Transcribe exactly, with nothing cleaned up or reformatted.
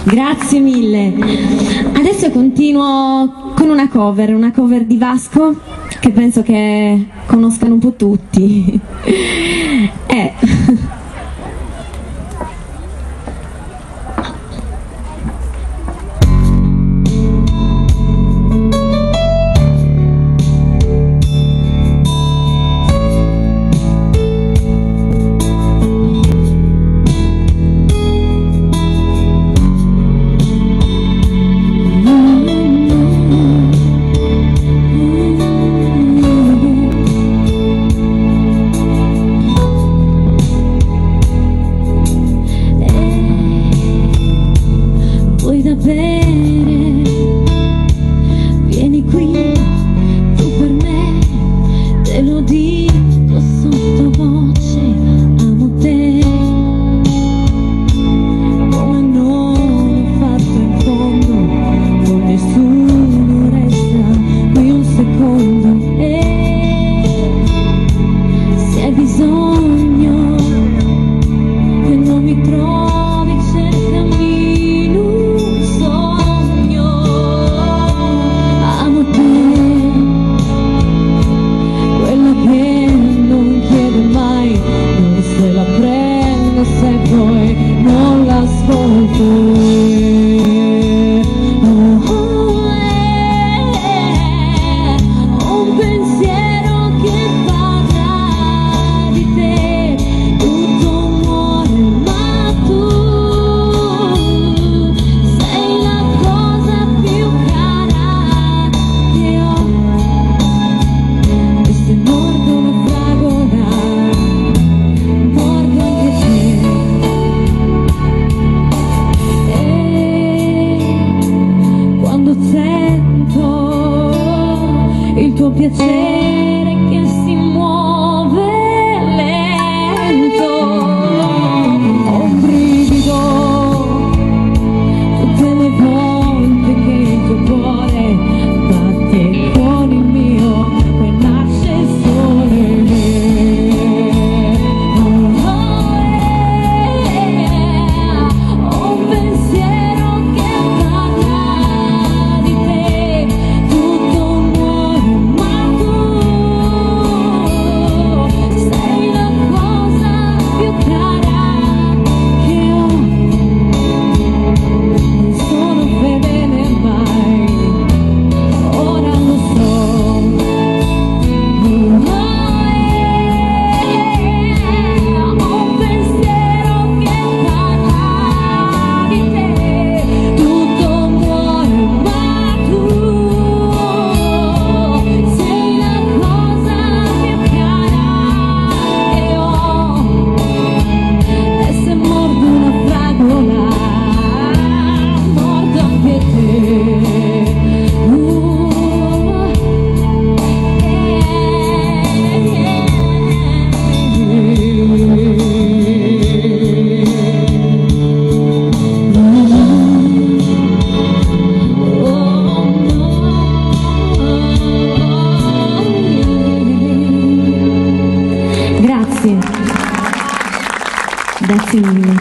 Grazie mille. Adesso continuo con una cover, una cover di Vasco che penso che conoscano un po' tutti. Eh. Vieni qui, tu per me, te lo dico sottovoce, amo te, come non ho fatto in fondo, con nessuno resta qui un secondo, e se hai bisogno che non mi trovi, cercami. Se poi non l'ascolto, oh, oh, eh, un pensiero che parla di te, tutto muore, ma tu sei la cosa più cara che ho, e se mordo una fragola, mordo anche te. Il tuo piacere che si muove lento, ho un brivido tutte le volte che il tuo cuore batte con il mio e nasce il sole. Oh, oh, yeah. Ho un pensiero che parla di te, tutto sei la cosa più cara che ho, non sono fedele mai, ora lo so. Oh, yeah. Ho un pensiero che parla di te, tutto muore ma tu sei la cosa più cara che ho, e se mordo una fragola mordo anche te. Uh, Grazie, grazie mille.